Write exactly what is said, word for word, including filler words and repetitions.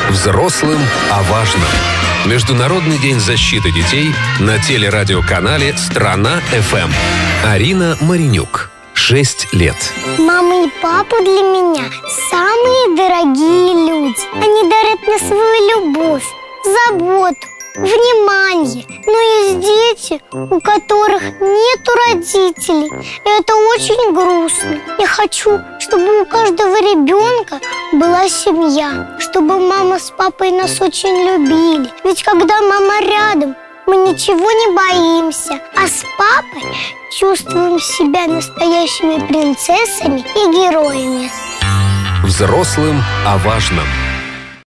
Взрослым о важном. Международный день защиты детей на телерадиоканале «Страна-ФМ». Арина Маринюк, шесть лет. Мама и папа для меня самые дорогие люди. Они дарят мне свою любовь, заботу, внимание. Но есть дети, у которых нету родителей. И это очень грустно. Я хочу, чтобы у каждого ребенка была семья, чтобы мама с папой нас очень любили. Ведь когда мама рядом, мы ничего не боимся, а с папой чувствуем себя настоящими принцессами и героями. Взрослым о важном.